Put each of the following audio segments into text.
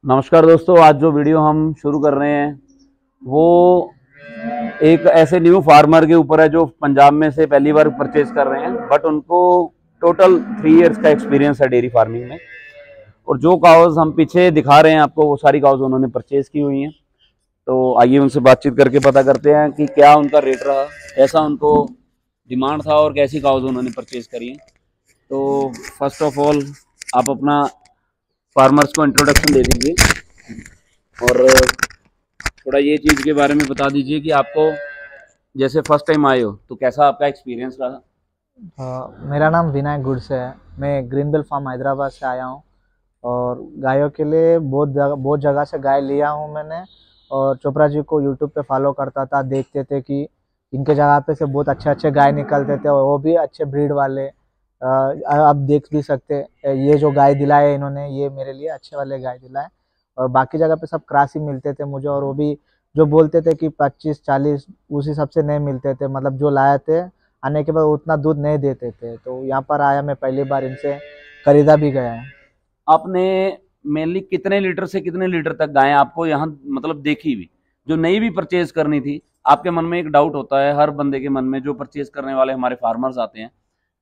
नमस्कार दोस्तों, आज जो वीडियो हम शुरू कर रहे हैं वो एक ऐसे न्यू फार्मर के ऊपर है जो पंजाब में से पहली बार परचेज कर रहे हैं। बट उनको टोटल 3 इयर्स का एक्सपीरियंस है डेयरी फार्मिंग में। और जो काउज हम पीछे दिखा रहे हैं आपको, वो सारी काउज उन्होंने परचेज की हुई हैं। तो आइए उनसे बातचीत करके पता करते हैं कि क्या उनका रेट रहा, कैसा उनको डिमांड था और कैसी काउज उन्होंने परचेज करी है। तो फर्स्ट ऑफ ऑल आप अपना फार्मर्स को इंट्रोडक्शन दे दीजिए और थोड़ा ये चीज़ के बारे में बता दीजिए कि आपको जैसे फर्स्ट टाइम आए हो तो कैसा आपका एक्सपीरियंस रहा। मेरा नाम विनायक गुड़से है। मैं ग्रीनबेल फार्म हैदराबाद से आया हूँ और गायों के लिए बहुत जगह से गाय लिया हूँ मैंने। और चोपड़ा जी को यूट्यूब पे फॉलो करता था, देखते थे कि इनके जगह पे से बहुत अच्छे अच्छे गाय निकलते थे और वो भी अच्छे ब्रीड वाले। आप देख भी सकते, ये जो गाय दिलाए इन्होंने, ये मेरे लिए अच्छे वाले गाय दिलाए। और बाकी जगह पे सब क्रॉस ही मिलते थे मुझे, और वो भी जो बोलते थे कि 25-40 उस हिसाब से नहीं मिलते थे। मतलब जो लाए थे आने के बाद उतना दूध नहीं देते थे। तो यहाँ पर आया, मैं पहली बार इनसे खरीदा भी गया है। आपने मेनली कितने लीटर से कितने लीटर तक गायें आपको यहाँ मतलब देखी हुई, जो नई भी परचेज करनी थी? आपके मन में एक डाउट होता है हर बंदे के मन में, जो परचेज करने वाले हमारे फार्मर्स आते हैं,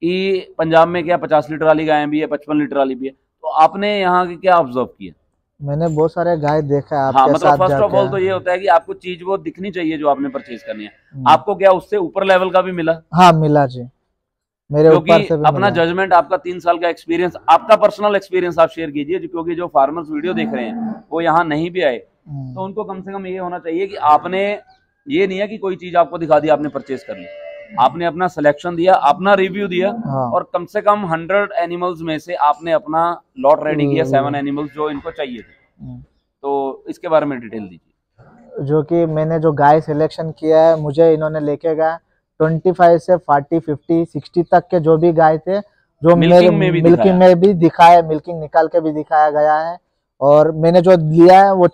कि पंजाब में क्या 50 लीटर वाली गायें भी है, 55 लीटर वाली भी है। तो आपने यहाँ की क्या ऑब्जर्व किया? मैंने बहुत सारे गाय देखा है हाँ, आपके मतलब साथ फर्स्ट ऑफ जाके। ऑल तो ये होता है कि आपको चीज वो दिखनी चाहिए जो आपने परचेज करनी है। आपको क्या उससे ऊपर लेवल का भी मिला? हाँ मिला जी, मेरे क्योंकि ऊपर से भी अपना मिला। जजमेंट, आपका 3 साल का एक्सपीरियंस, आपका पर्सनल एक्सपीरियंस आप शेयर कीजिए, क्योंकि जो फार्मर्स वीडियो देख रहे हैं वो यहाँ नहीं भी आए, तो उनको कम से कम ये होना चाहिए कि आपने, ये नहीं है कि कोई चीज आपको दिखा दी आपने परचेज कर ली, आपने अपना सिलेक्शन दिया, अपना रिव्यू दिया। हाँ। और कम से कम 100 एनिमल्स में से आपने अपना लॉट रेडी किया, 7 एनिमल्स जो इनको चाहिए थे। तो इसके बारे में डिटेल दीजिए। जो कि मैंने जो गाय सिलेक्शन किया है, मुझे इन्होंने लेके गया 25 से 40, 50, 60 तक के जो भी गाय थे, जो मेरे मिल्किंग में भी दिखाया, मिल्किंग निकाल के भी दिखाया गया है। और मैंने जो लिया है वो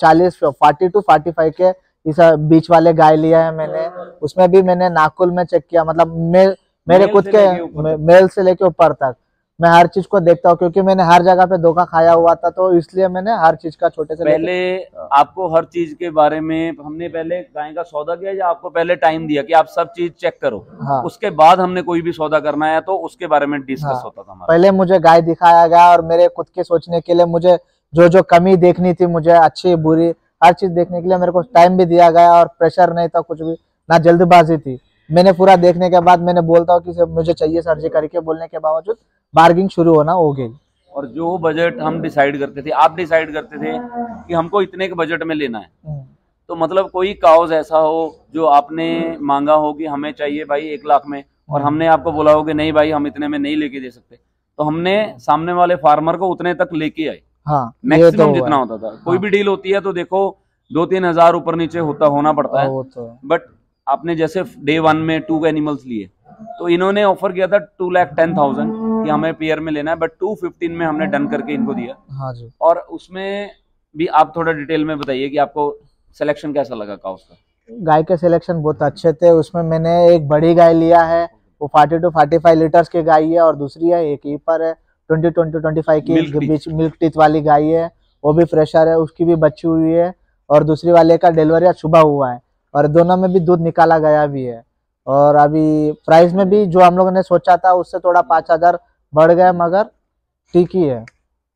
40 to 45 के इस बीच वाले गाय लिया है मैंने। उसमें भी मैंने नाकुल में चेक किया, मतलब मेरे खुद के मेल से लेके ऊपर तक मैं हर चीज को देखता हूँ, क्योंकि मैंने हर जगह पे धोखा खाया हुआ था। तो इसलिए मैंने हर चीज का छोटे से पहले आपको हर चीज के बारे में हमने पहले गाय का सौदा किया, या आपको पहले टाइम दिया कि आप सब चीज चेक करो? हाँ। उसके बाद हमने कोई भी सौदा करना है तो उसके बारे में डिस्कस हाँ। होता था हमारा। पहले मुझे गाय दिखाया गया और मेरे खुद के सोचने के लिए मुझे जो जो कमी देखनी थी, मुझे अच्छी बुरी हर चीज देखने के लिए मेरे को टाइम भी दिया गया। और प्रेशर नहीं था कुछ भी, ना जल्दबाजी थी। मैंने पूरा देखने के बाद मैंने बोलता हूँ कि मुझे चाहिए सर जी करके बोलने के बावजूद बार्गिंग शुरू होना हो गई। और जो बजट हम डिसाइड करते थे, आप डिसाइड करते थे कि हमको इतने के बजट में लेना है, तो मतलब कोई काउज ऐसा हो जो आपने मांगा हो कि हमें चाहिए भाई 1 लाख में, और हमने आपको बोला हो कि नहीं भाई हम इतने में नहीं लेके दे सकते, तो हमने सामने वाले फार्मर को उतने तक लेके आए। हाँ, मैक्सिमम जितना होता था। कोई भी डील होती है तो देखो 2-3 हजार ऊपर नीचे होना पड़ता है। बट आपने जैसे डे 1 में 2 एनिमल्स लिए, तो इन्होंने ऑफर किया था 2,10,000 कि हमें पेयर में लेना है, बट 215 में हमने डन करके इनको दिया। हाँ जी। और उसमें भी आप थोड़ा डिटेल में बताइए कि आपको सिलेक्शन कैसा लगा काउस का? गाय के सिलेक्शन बहुत अच्छे थे। उसमें मैंने एक बड़ी गाय लिया है, वो 40 to 45 लीटर्स की गाय है, और दूसरी है एक ईपर है 20-25 की बीच मिल्क टीथ वाली गाय है, वो भी फ्रेशर है, उसकी भी बच्ची हुई है। और दूसरी वाले का डिलीवरी आज सुबह हुआ है, और दोनों में भी दूध निकाला गया भी है। और अभी प्राइस में भी जो हम लोगों ने सोचा था उससे थोड़ा 5,000 बढ़ गया, मगर ठीक ही है।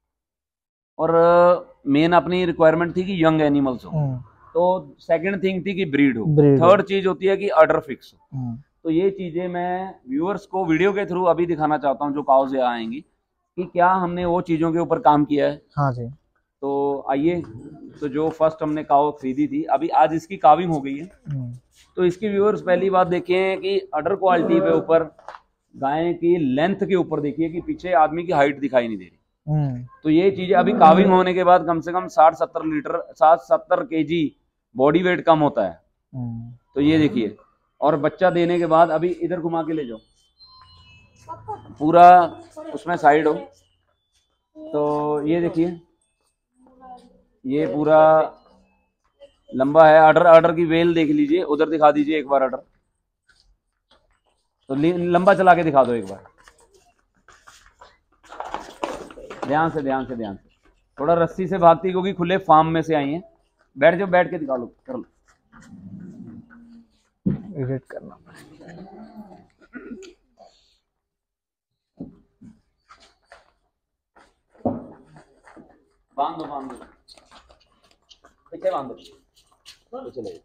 और मेन अपनी रिक्वायरमेंट थी कि यंग एनिमल्स हो, तो सेकंड थिंग थी कि ब्रीड हो, थर्ड चीज होती है कि ऑर्डर फिक्स हो। तो ये चीजें मैं व्यूअर्स को वीडियो के थ्रू अभी दिखाना चाहता हूँ जो काउज यहाँ आएंगी, कि क्या हमने वो चीजों के ऊपर काम किया है। हाँ जी। तो आइए, तो जो फर्स्ट हमने काव खरीदी थी, अभी आज इसकी काविंग हो गई है। तो इसकी व्यूअर्स पहली बात देखें कि अडर क्वालिटी पे ऊपर, गाय की लेंथ के ऊपर देखिए कि पीछे आदमी की हाइट दिखाई नहीं दे रही। तो ये चीजें अभी काविंग होने के बाद कम से कम 60-70 लीटर 60-70 केजी बॉडी वेट कम होता है। तो ये देखिए, और बच्चा देने के बाद, अभी इधर घुमा के ले जाओ पूरा, उसमें साइड हो, तो ये देखिए ये पूरा लंबा है। ऑर्डर की वेल देख लीजिए, उधर दिखा दीजिए एक बार ऑर्डर, तो लंबा चला के दिखा दो एक बार, ध्यान से ध्यान से ध्यान से। थोड़ा रस्सी से भागती क्योंकि खुले फार्म में से आई हैं। बैठ जाओ, बैठ के दिखा लो, कर लो। एडिट करना बांध दो, बांध दो, पीछे बांध दो, पीछे ले।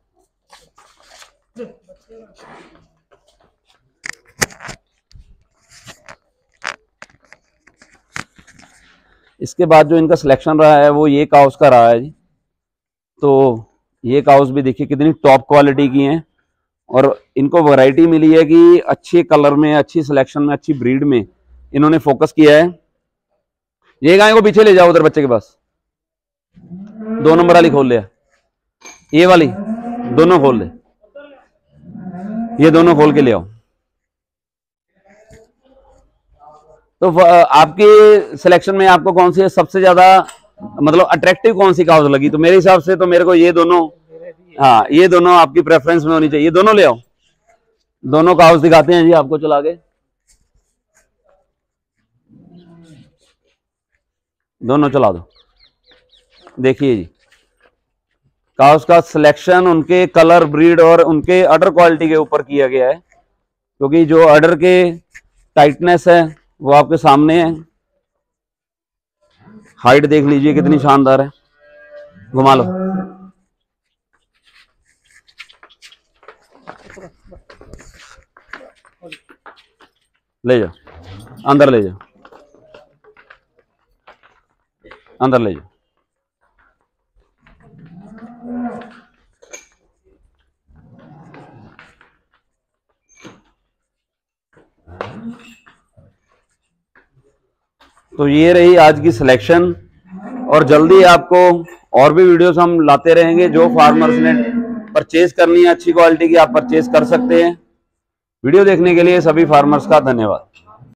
इसके बाद जो इनका सिलेक्शन रहा है वो ये काउस का रहा है जी। तो ये काउस भी देखिए कितनी टॉप क्वालिटी की हैं और इनको वैरायटी मिली है कि अच्छे कलर में, अच्छी सिलेक्शन में, अच्छी ब्रीड में इन्होंने फोकस किया है। ये गाय को पीछे ले जाओ उधर बच्चे के पास, 2 नंबर वाली खोल ले, ये वाली दोनों खोल ले, ये दोनों खोल के ले आओ। तो आपकी सिलेक्शन में आपको कौन सी सबसे ज्यादा मतलब अट्रैक्टिव कौन सी काउस लगी? तो मेरे हिसाब से तो मेरे को ये दोनों, हाँ ये दोनों आपकी प्रेफरेंस में होनी चाहिए। ये दोनों ले आओ, दोनों काउस दिखाते हैं जी आपको चला के, दोनों चला दो। देखिए जी काउस का सिलेक्शन उनके कलर, ब्रीड और उनके अडर क्वालिटी के ऊपर किया गया है, क्योंकि जो अडर के टाइटनेस है वो आपके सामने है। हाइट देख लीजिए कितनी शानदार है, घुमा लो। ले जाओ, अंदर ले जाओ, अंदर ले जाओ। तो ये रही आज की सिलेक्शन और जल्दी आपको और भी वीडियोस हम लाते रहेंगे। जो फार्मर्स ने परचेज करनी है अच्छी क्वालिटी की, आप परचेज कर सकते हैं। वीडियो देखने के लिए सभी फार्मर्स का धन्यवाद।